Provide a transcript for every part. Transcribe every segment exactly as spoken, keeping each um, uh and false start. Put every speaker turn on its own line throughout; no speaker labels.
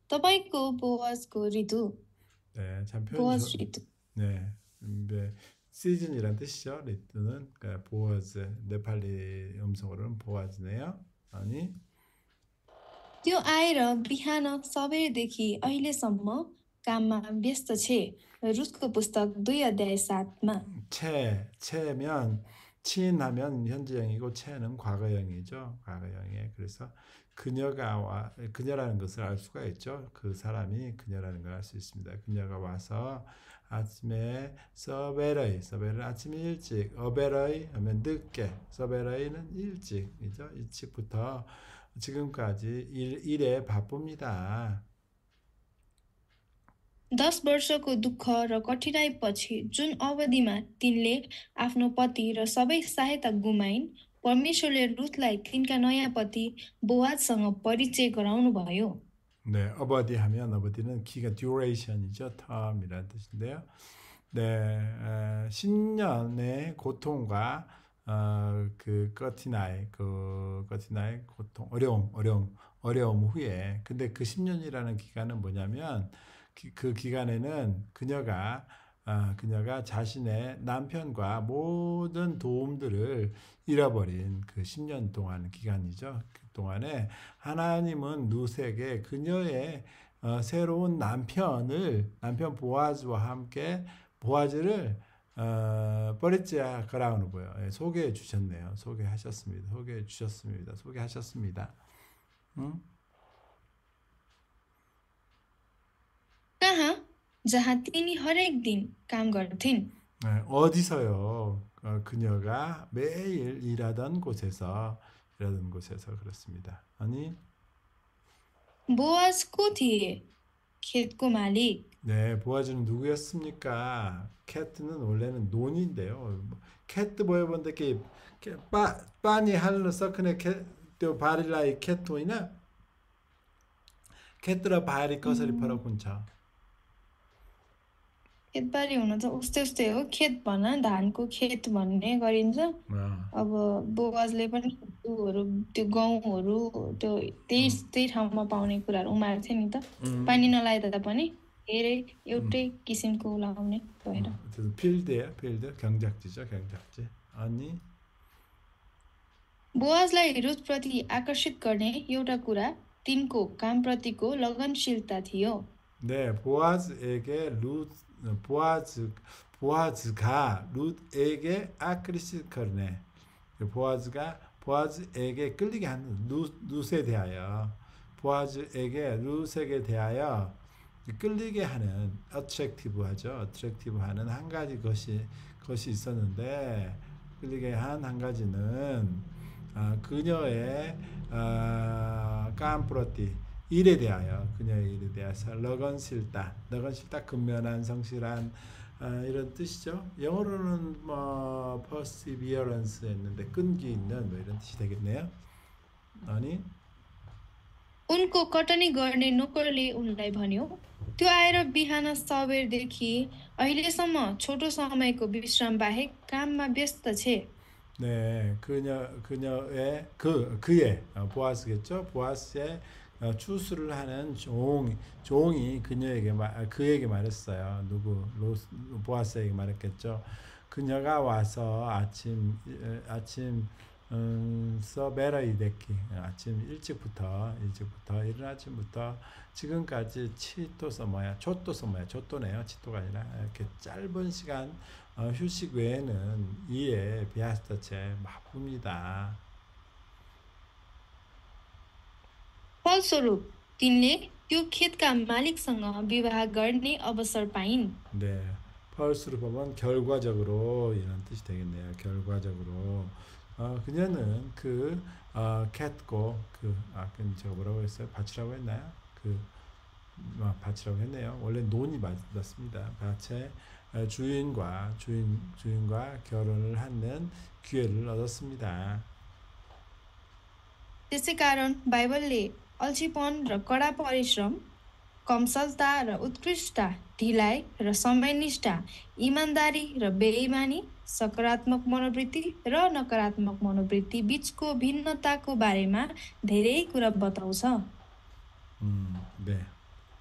तपाईँको बोअजको ऋतु,
네, 참 표현
보아즈
좋.
ऋतु.
네, 네, 시즌이란 뜻이죠. 리트는 그러니까 보아즈, 네팔리 음성으로는 보아즈네요. 아니,
त्यो आएर बिहान सबेरदेखि अहिलेसम्म काममा व्यस्त छे। रुसको पुस्तक दुई अध्याय सातमा
채, 채면 친하면 현재형이고 채는 과거형이죠. 과거형에 그래서 그녀가 와 그녀라는 것을 알 수가 있죠. 그 사람이 그녀라는 걸 알 수 있습니다. 그녀가 와서 아침에 서베러이, 서베러 아침 일찍, 어베러이 하면 늦게, 서베러이는 일찍이죠. 일찍부터 지금까지 일, 일에 바쁩니다.
दस वर्षको दुःख र कठिनाइपछि जुन अवधिमा तिनले आफ्नो पति र सबै सहायता गुमाइन्, परमेश्वरले रुथलाई तिनका नयाँ पति बोआजसँग परिचय गराउनु भयो।
네, 어버디 하면 어버디는 기가 duration이죠. term이라는 뜻인데요. 네, 에, 십 년의 고통과 어, 그 거티나이, 그 거티나이 고통, 어려움, 어려움, 어려움 후에 근데 그 십 년이라는 기간은 뭐냐면 기, 그 기간에는 그녀가 아, 그녀가 자신의 남편과 모든 도움들을 잃어버린 그 십 년 동안 기간이죠. 그 동안에 하나님은 룻에게 그녀의 어, 새로운 남편을 남편 보아즈와 함께 보아즈를 어, 버리자 그라우는 거예요. 예, 소개해 주셨네요. 소개하셨습니다. 소개해 주셨습니다. 소개하셨습니다. 응?
कहाँ जहाँ तिनी हरेक दिन काम गर्थिन्।
네, 어디서요? 어, 그녀가 매일 일하던 곳에서 일하던 곳에서 그렇습니다. 아니,
बोआज को थिए? खेतको मालिक।
네, 보아주는 누구였습니까? 캐트는 원래는 논인데요. 캐트 보여본데 게 빠 빠니 할로 서크네 캐또 바릴라이 캐토이나 캐트라 바리 कसरी फरक हुन्छ?
खेतबारी हुन त उस्तै उस्तै हो। खेत भन धानको खेत भन्ने गरिन्छ। अब बोआजले पनि ऊहरू त्यो गहुँहरू त्यो त्यही त्यही ठाउँमा पाउने कुराहरू उमारेको थियो नि त। पानी नलाए पनि धेरै एउटै किसिमको लाउने भएर।
필드예요, 필드 경작지죠, 경작지. 아니
बोआजलाई रुथप्रति आकर्षित गर्ने एउटा कुरा तिनको कामप्रतिको लगनशीलता थियो।
네, 보아즈에게 룻 보아즈 보아즈가 룻에게 아크리시 커네. 보아즈가 보아즈에게 끌리게 하는 룻, 룻에 대하여 보아즈에게 룻에게 대하여 끌리게 하는 attractive하죠. attractive하는 한 가지 것이 것이 있었는데 끌리게 한 한 가지는 아, 그녀의 아, 깜프로티 일에 대하여 그녀의 일에 대해서 러건실다, 러건실다 근면한 성실한 아, 이런 뜻이죠. 영어로는 뭐 perseverance 했는데 끈기 있는 뭐 이런 뜻이 되겠네요. 아니
उनको कटनी गर्ने नोकरले उनलाई भन्यो, त्यो आएर बिहान सबेरदेखि अहिलेसम्म छोटो समयको विश्राम बाहेक काममा व्यस्त छे।
네, 그녀 그녀의 그 그의 보아스겠죠. 보아스의 추수를 하는 종 종이 그녀에게 말 그에게 말했어요. 누구 로스 보아스에게 말했겠죠. 그녀가 와서 아침 아침 음, 서베라이데키 아침 일찍부터 일찍부터 이른 아침부터 지금까지 치토서 뭐야 초토서 뭐야 초토네요. 치토가 아니라 이렇게 짧은 시간 어, 휴식 외에는 이에 비아스타체 바쁩니다.
फलस्वरूप तिनले त्यो खेतका मालिकसँग विवाह गर्ने अवसर पाइन्।
네, 펄스로 보면 결과적으로 이런 뜻이 되겠네요. 결과적으로 어, 그녀는 그 어, 캣고 그 아까 제가 뭐라고 했어요? 밭이라고 했나요? 그 아, 밭이라고 했네요. 원래 논이 맞습니다. 밭의 주인과 주인 주인과 결혼을 하는 기회를 얻었습니다.
त्यसै कारण बाइबलले अल्छीपन र कडा परिश्रम, कमसलता र उत्कृष्टता, ढिलाइ र समयनिष्ठा, इमानदारी र बेइमानी, सकारात्मक मनोवृत्ति र नकारात्मक मनोवृत्ति बीचको भिन्नताको बारेमा धेरै कुरा बताउँछ।
음, 네.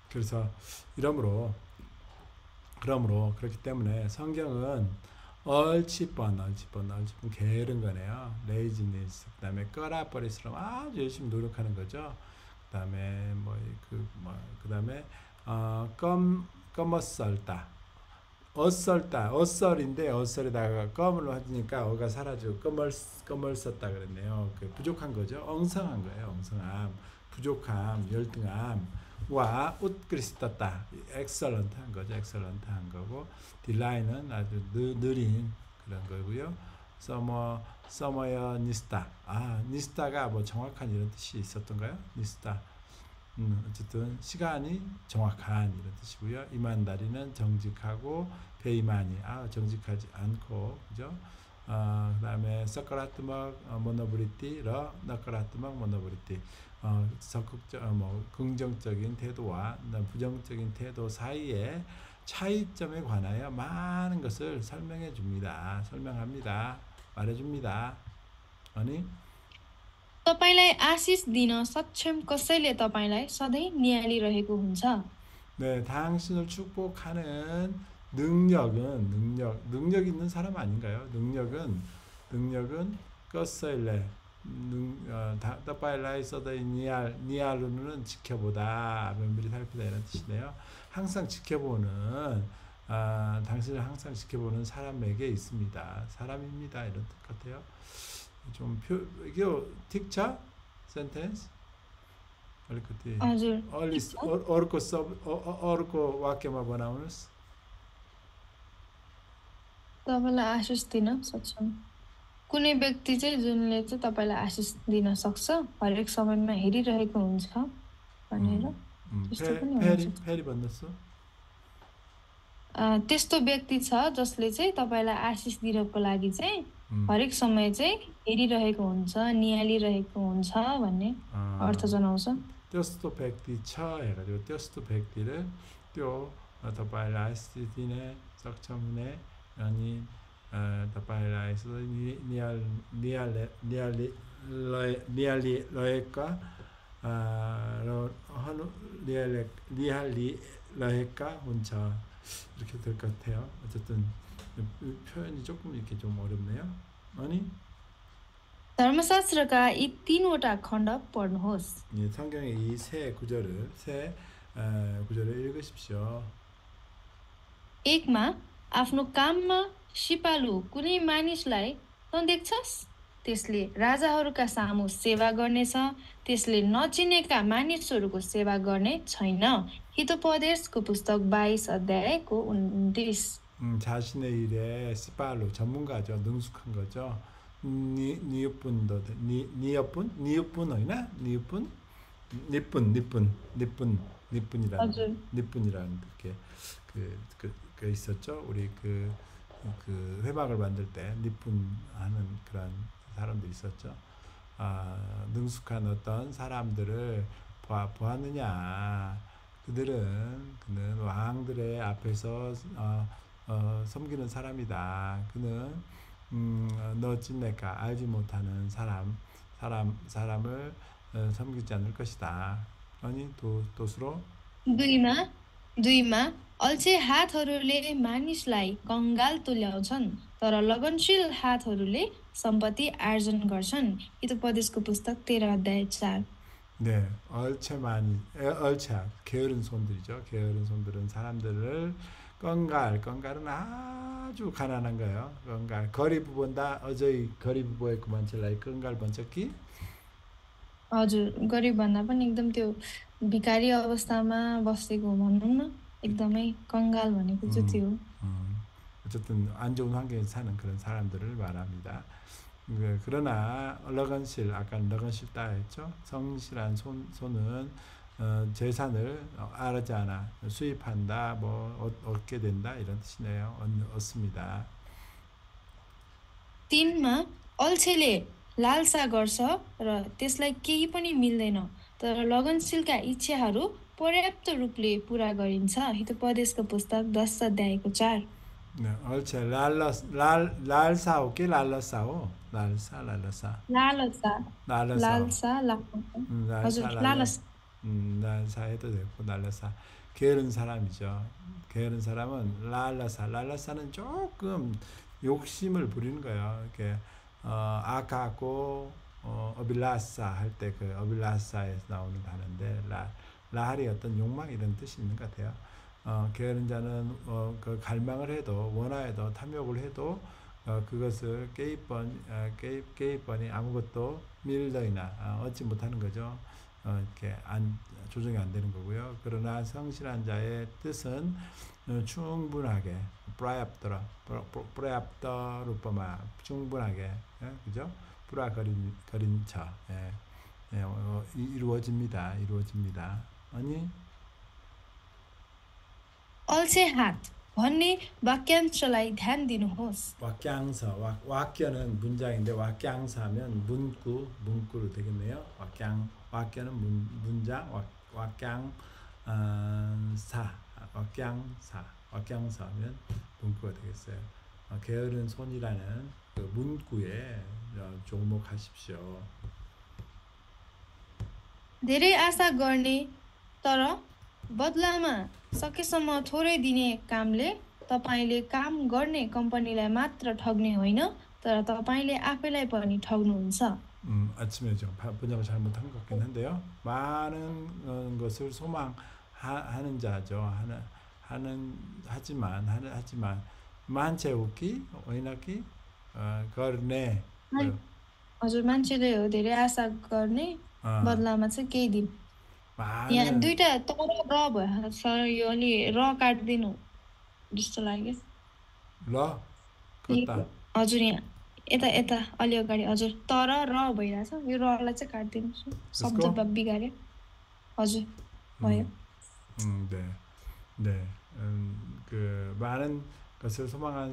그래서 이러므로 그러므로 그렇기 때문에 성경은 얼치번 얼치번 얼치번 게으른 거네요. 레이지니스 그다음에 꺼라버리스럼 아주 열심히 노력하는 거죠. 그다음에 뭐 그 뭐 그다음에 어껌 껌어썰다 어썰다 어썰인데 어썰에다가 껌을 하니까 어가 사라지고 껌을 껌을 썼다 그랬네요. 그 부족한 거죠. 엉성한 거예요. 엉성함, 부족함, 열등함. 와 웃그리스떴다 엑설런트한 거죠. 엑설런트한 거고 딜라인은 아주 느, 느린 그런 거고요. 서머 서머여 니스타 아 니스타가 뭐 정확한 이런 뜻이 있었던가요? 니스타 음, 어쨌든 시간이 정확한 이런 뜻이고요. 이만다리는 정직하고 베이마니 아 정직하지 않고 그죠? 어, 그다음에 서커라트막 모노브리티 러 너커라트막 모노브리티 어, 적극적 어, 뭐 긍정적인 태도와 부정적인 태도 사이의 차이점에 관하여 많은 것을 설명해 줍니다. 설명합니다. 말해 줍니다. 아니
तपाईँलाई आशिष दिन सक्षम कसैले तपाईँलाई सधैँ निहालिरहेको हुन्छ।
네, 당신을 축복하는 능력은 능력 능력 있는 사람 아닌가요? 능력은 능력은 꺼셀레 능 어, 따빠일라이 서더 니알 니알루는 지켜보다 면밀히 살피다 이런 뜻이네요. 항상 지켜보는 아, 당신을 항상 지켜보는 사람에게 있습니다. 사람입니다 이런 뜻 같아요. 좀 표 이게 틱차 센텐스 어리크티
हजुर
얼리스 अर्को सब अर्को वाक्यमा बनाउनुस्
तपाईँलाई आशिष दिन सक्छौँ कुनै व्यक्ति चाहिँ जुनले चाहिँ तपाईँलाई आशिष दिन सक्छ हरेक समयमा हेरिरहेको हुन्छ भनेर त्यस्तो पनि
फेरि फेरि भन्नुहोस्
त्यस्तो व्यक्ति छ जसले चाहिँ तपाईँलाई आशिष दिनको लागि चाहिँ हरेक समय चाहिँ हेरिरहेको हुन्छ निहालिरहेको हुन्छ भन्ने अर्थ जनाउँछ।
त्यस्तो व्यक्ति छ हेरेको त्यस्तो व्यक्तिले त्यो तपाईँलाई आशिष दिने सक्षम हुने अनि तपाईँलाई निहाल निहाल निहाली निहालिरहेका र निहालिरहेका हुन्छ 이렇게 될 것 같아요. 어쨌든 표현이 조금 이렇게 좀 어렵네요. 아니
धर्मशास्त्रका यी तीनवटा खण्ड पढ्नुहोस्।
예, 성경의 이 세 구절을 세 어, 구절을 읽으십시오.
एकमा आफ्नो काममा सिपालु कुनै मानिसलाई तँ देख्छस् त्यसले राजाहरूका सामु सेवा गर्नेछ त्यसले नचिनेका मानिसहरूको सेवा गर्ने छैन। हितोपदेशको पुस्तक बाइस अध्यायको उन्तिस।
음, 자신의 일에 시팔로 전문가죠. 능숙한 거죠. 니 니뿐도 니 니뿐 니뿐 어이나 니뿐 니뿐 니뿐 니뿐 니뿐이라는 니뿐이라는 그게 그, 그, 그 있었죠. 우리 그, 그 회막을 만들 때 니뿐 하는 그런 사람도 있었죠. 아, 능숙한 어떤 사람들을 봐, 보았느냐. 그들은 그는 왕들의 앞에서 어, 어, 섬기는 사람이다. 그는 음, 너 찐내가 알지 못하는 사람, 사람, 사람을 어, 섬기지 않을 것이다. 아니 도 도스로
दुईमा दुईमा अल्छे हातहरूले मानिसलाई कंगाल तुल्याउँछन् तर लगनशील हातहरूले सम्पत्ति आर्जन गर्छन्। हितोपदेशको पुस्तक तेह्र अध्याय चार।
네, 얼체만 얼체 게으른 손들이죠. 게으른 손들은 사람들을 껑갈, 껑갈은 아주 가난한 거예요. 껑갈, 거리 부본다 어저이 거리 부보एको मान्छेलाई 껑갈 भन्छ कि
हजुर गरिब भन्दा पनि एकदम त्यो भिखारी अवस्थामा बसेको भनौँ न एकदमै कंगाल भनेको चाहिँ त्यो
어쨌든 안 좋은 환경에서 사는 그런 사람들을 말합니다. 그러나 러건실 아까 러건실 따 했죠. 성실한 손 손은 어, 재산을 알지 않아 수입한다 뭐 얻게 된다 이런 뜻이네요. 얻, 얻습니다.
तीनमा अल्छेले लालसा गर्छ र त्यसलाई केही पनि मिल्दैन तर लगनशीलका इच्छाहरू पर्याप्त रूपले पूरा गरिन्छ। हितोपदेशको पुस्तक दस अध्यायको चार।
네, 얼체 랄라 랄 랄사오 게 랄라사오 랄사 랄라사
लालसा
랄라사
लालसा लालसा हजुर लालसा
음, 날사 해도 되고 날라사 게으른 사람이죠. 게으른 사람은 랄라사 랄라사는 조금 욕심을 부리는 거예요. 이렇게 어, 아까고 어, 어빌라사 할 때 그 어빌라사에서 나오는 단어인데 라 라할이 어떤 욕망 이런 뜻이 있는 것 같아요. 어, 게으른 자는 어, 그 갈망을 해도 원하여도 탐욕을 해도 어, 그것을 깨입번 어, 깨입 깨입번이 아무것도 밀더이나 어, 얻지 못하는 거죠. 어, 이렇게 안 조정이 안 되는 거고요. 그러나 성실한 자의 뜻은 어, 충분하게 프라이압더라 프라이압더루퍼마 충분하게 예? 그죠? 프라 거린 거린 차 예. 예, 어, 이루어집니다. 이루어집니다. 아니
अल्छे हात भन्ने वाक्यांशलाई ध्यान दिनुहोस्।
वाक्यांश 와, वाक्य는 문장인데 वाक्यां사면 문구 문구로 되겠네요. वाक्양 वाक्य는 문, 문장 와, वाक्यां사 वाक्यां사 वाक्यां사면 문구가 되겠어요. 어, 게으른 손이라는 그 문구에 어, 종목하십시오.
धेरै आशा गर्ने तर बदलामा सकेसम्म थोरै दिने कामले तपाईले काम गर्ने कम्पनीलाई मात्र ठग्ने होइन तर तपाईले आफैलाई पनि ठग्नुहुन्छ।
음, 아침에 좀 번역을 잘못한 것 같긴 한데요. 많은 어, 것을 소망하는 자죠. 하는 하는 하지만 하는 하지만 만체우기 오이나기 어, गर्ने
हजुर मान्छेले हो धेरै आशा गर्ने बदलामा चाहिँ केही दिन यहाँ
많은
दुईटा तर र भयो सर यो अलि र काट्दिनु जस्तो लाग्यो
ल कता
हजुर यहाँ यता यता अलि अगाडि हजुर तर र भइरहेछ यो रलाई चाहिँ काट्दिनुहोस् शब्द बिगार्यो हजुर भयो
음, 네. 네. 음, 그 많은 것을 소망하는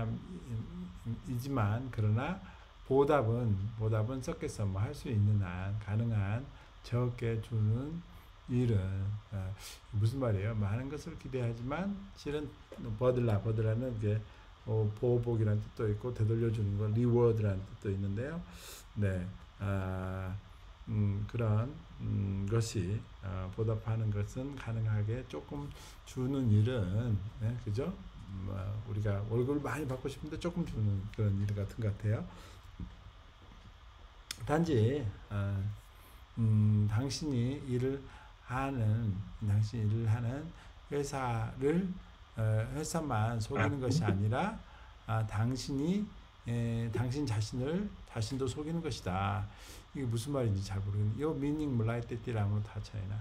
사람이지만 그러나 보답은 보답은 섞여서 뭐 할 수 있는 한 가능한 적게 주는 일은 어, 무슨 말이에요? 많은 것을 기대하지만 실은 버들라 버들라는 게 어, 보복이라는 뜻도 있고 되돌려 주는 거 리워드라는 뜻도 있는데요. 네. 아, 음, 그런 음, 것이 어, 보답하는 것은 가능하게 조금 주는 일은 네, 그죠? 음, 어, 우리가 월급을 많이 받고 싶은데 조금 주는 그런 일 같은 것 같아요. 단지 어, 음, 당신이 일을 하는 당신이 일을 하는 회사를 어, 회사만 속이는 것이 아니라 아, 당신이 에, 당신 자신을 자신도 속이는 것이다. 이게 무슨 말인지 잘 모르겠는데 요 미닝 몰라이 때띠라면 다 차이나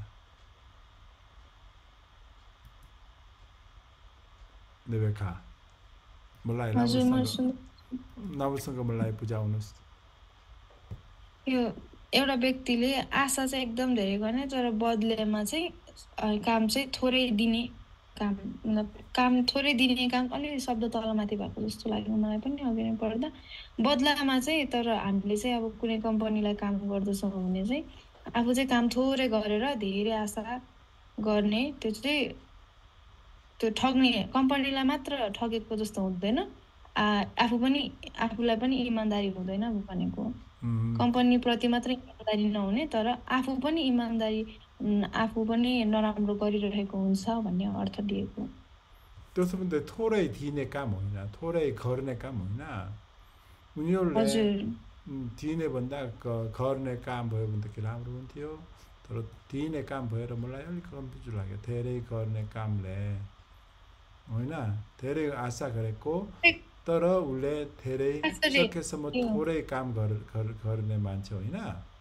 네베카 몰라이 나불성거 나불성거 몰라이 부자우누스
यो एउटा व्यक्तिले आशा चाहिँ एकदम धेरै गर्ने तर बदलेमा चाहिँ काम चाहिँ थोरै दिने काम मतलब काम थोरै दिने काम अलिकति शब्द तलमाथि भएको जस्तो लाग्यो मलाई पनि अघि नै पढ्दा बदलामा चाहिँ तर हामीले चाहिँ अब कुनै कम्पनीलाई काम गर्दछौँ भने चाहिँ आफू चाहिँ काम थोरै गरेर धेरै आशा गर्ने त्यो चाहिँ त्यो ठग्ने कम्पनीलाई मात्र ठगेको जस्तो हुँदैन आफू पनि आफूलाई पनि इमानदारी हुँदैन भनेको कम्पनी प्रति मात्र इमानदारी नहुने तर आफू पनि इमानदारी आफू पनि नराम्रो गरिरहेको हुन्छ भन्ने अर्थ दिएको
त्यसो भने थोरै दिने काम होइन थोरै गर्ने काम होइन उनीहरूले दिने भन्दा गर्ने काम भयो भने त के राम्रो हुन्थ्यो तर दिने काम भएर मलाई अलिक कन्फ्युज लाग्यो धेरै गर्ने कामले होइन धेरै आशा गरेको तर उसले धेरै सकेसम्म थोरै काम गर्ने मान्छे होइन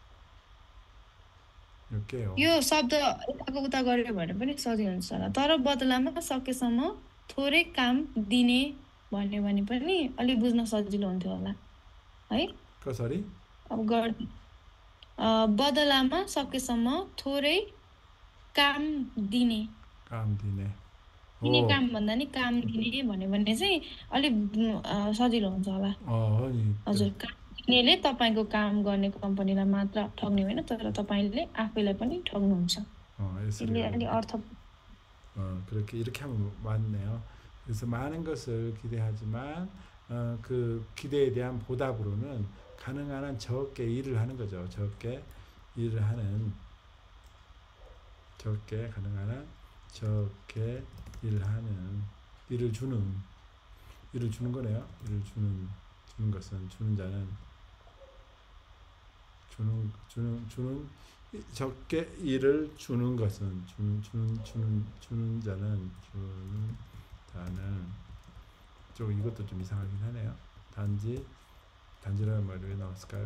यो शब्द यताको उता गर्यो भने पनि सजिलो हुन्छ होला तर बदलामा सकेसम्म थोरै काम दिने भन्यो भने पनि अलि बुझ्न सजिलो हुन्थ्यो होला है
कसरी
अब गर बदलामा सकेसम्म थोरै काम दिने
काम दिने
दिने काम भन्दा नि काम दिने भन्यो भने चाहिँ अलिक सजिलो हुन्छ होला हजुर काम दिनेले तपाईँको काम गर्ने कम्पनीलाई मात्र ठग्ने होइन तर तपाईँले आफैलाई पनि ठग्नुहुन्छ यसले अलि अर्थ
그렇게 이렇게 하면 맞네요. 그래서 많은 것을 기대하지만 어, 그 기대에 대한 보답으로는 가능한 한 적게 일을 하는 거죠. 적게 일을 하는 적게 가능한 한 적게 일하는, 일을 주는, 일을 주는 거네요. 일을 주는, 주는 것은, 주는 자는, 주는, 주는, 주는, 적게 일을 주는 것은, 주는, 주는, 주는, 주는 자는, 주는 자는, 좀 이것도 좀 이상하긴 하네요. 단지, 단지라는 말이 왜 나왔을까요?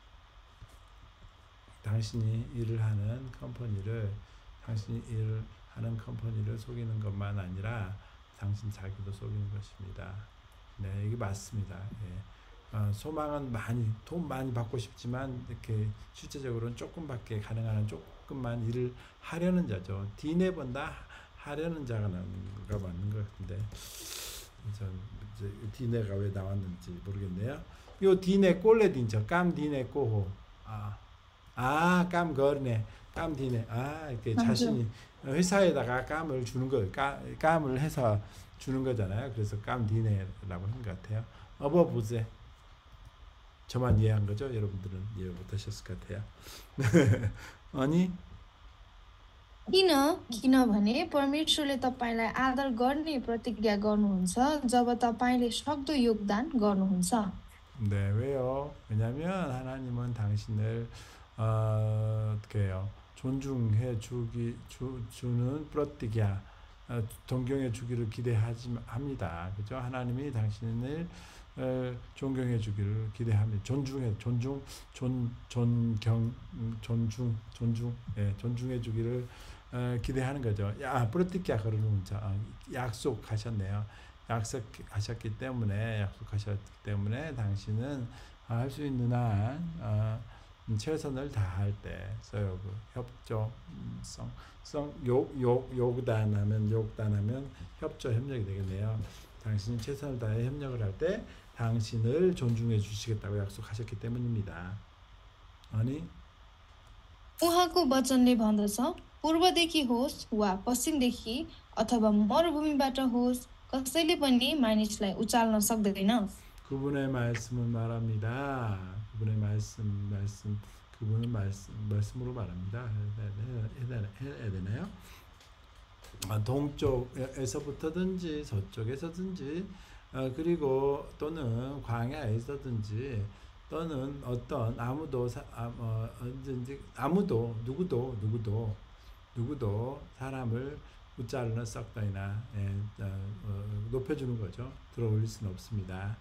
당신이 일을 하는 컴퍼니를, 당신이 일을 하는 컴퍼니를 속이는 것만 아니라 당신 자기도 속이는 것입니다. 네, 이게 맞습니다. 예. 어, 소망은 많이, 돈 많이 받고 싶지만 이렇게 실제적으로는 조금밖에 가능한 한 조금만 일을 하려는 자죠. 디네 번다 하려는 자가 나가 맞는 것 같은데, 전 이제 디네가 왜 나왔는지 모르겠네요. 요 디네 꼴레 딘저 깜 디네 꼬호. 아. 아, 깜 거네. 깜 디네. 아, 이렇게
맞아.
자신이 회사에다가 깜을 주는 거, 깜, 깜을 해서 주는 거잖아요. 그래서 깜 디네라고 한 것 같아요. 어버 보세. 저만 이해한 거죠? 여러분들은 이해 못하셨을 것 같아요. 아니,
किन किनभने परमेश्वरले तपाईँलाई आदर गर्ने प्रतिज्ञा गर्नुहुन्छ जब तपाईँले सक्दो योगदान गर्नुहुन्छ।
네, 왜요? 왜냐면 하나님은 당신을 어, 어떻게 해요? 존중해 주기 주, 주는 프로티기아 어, 존경해 주기를 기대하지 합니다. 그죠? 하나님이 당신을 어, 존경해 주기를 기대합니다. 존중해 존중 존 존경 음, 존중 존중 예, 존중해 주기를 어, 기대하는 거죠. 야, 프로티기아 그러는 자 어, 약속하셨네요. 약속하셨기 때문에 약속하셨기 때문에 당신은 할 수 있는 한 어, 최선을 다할 때 써요. 그 협조성, 성, 욕, 욕, 욕단하면 욕단하면 협조 협력이 되겠네요. 당신이 최선을 다해 협력을 할 때 당신을 존중해 주시겠다고 약속하셨기 때문입니다. 아니,
उहाँको वचनले भन्दछ, पूर्वदेखि होस् वा पश्चिमदेखि अथवा मरुभूमिबाट होस् कसैले पनि मानिसलाई उचाल्न सक्दैन।
그분의 말씀은 말합니다. 그분의 말씀, 말씀, 그분은 말씀, 말씀으로 말합니다. 해야, 해야, 해야 되나요? 동쪽에서부터든지 서쪽에서든지 어, 그리고 또는 광야에서든지 또는 어떤 아무도 사, 아, 어, 언제든지 아무도 누구도 누구도 누구도 사람을 웃자르는 썩다이나 예, 어, 어, 높여주는 거죠. 들어 올릴 수는 없습니다.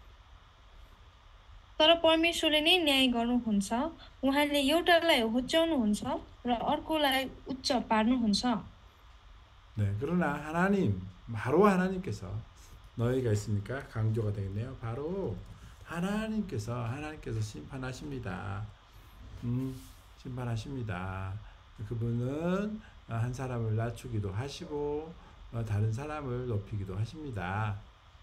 तर परमेश्वरले नै न्याय गर्नुहुन्छ। उहाँले एउटालाई होच्याउनुहुन्छ र अर्कोलाई उच्च पार्नुहुन्छ।
네, 그러나 하나님, 바로 하나님께서 너희가 있으니까 강조가 되겠네요. 바로 하나님께서 하나님께서 심판하십니다. 음, 심판하십니다. 그분은 한 사람을 낮추기도 하시고 다른 사람을 높이기도 하십니다.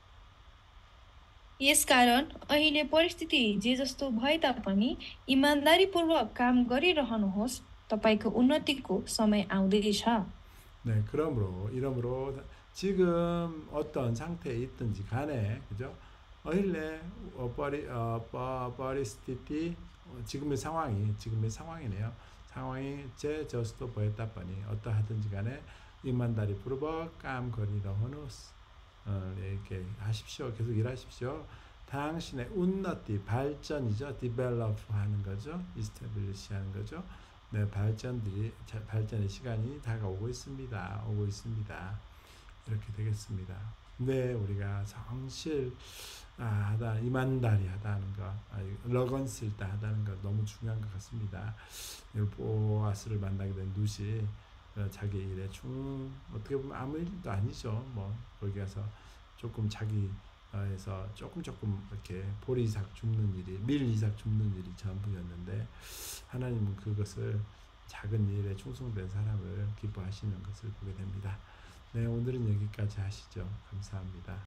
यसकारण अहिले परिस्थिति जे जस्तो भए तापनि इमान्दारीपूर्वक काम गरिरहनुहोस्, तपाईको उन्नतिको समय आउँदैछ।
네, 그러므로 이러므로 지금 어떤 상태에 있든지 간에 그죠? अहिले परि परिस्थिति 지금의 상황이 지금의 상황이네요. 상황이 제 저스도 보였다 보니 어떠하든지 간에 이만다리 부르버 깜거리러 호노스 어, 이렇게 하십시오. 계속 일하십시오. 당신의 우న్న티 발전이죠. develop 하는 거죠. establish 하는 거죠. 네, 발전들이 발전의 시간이 다가오고 있습니다. 오고 있습니다. 이렇게 되겠습니다. 네, 우리가 성실 아, 하다 이만다리 하다는 거, 러건쓸다 하다는 거 너무 중요한 것 같습니다. 보아스를 만나게 된 루시 자기 일에 중 어떻게 보면 아무 일도 아니죠. 뭐 거기 가서 조금 자기에서 조금 조금 이렇게 보리삭 줍는 일이 밀이삭 줍는 일이 전부였는데 하나님은 그것을 작은 일에 충성된 사람을 기뻐하시는 것을 보게 됩니다. 네, 오늘은 여기까지 하시죠. 감사합니다.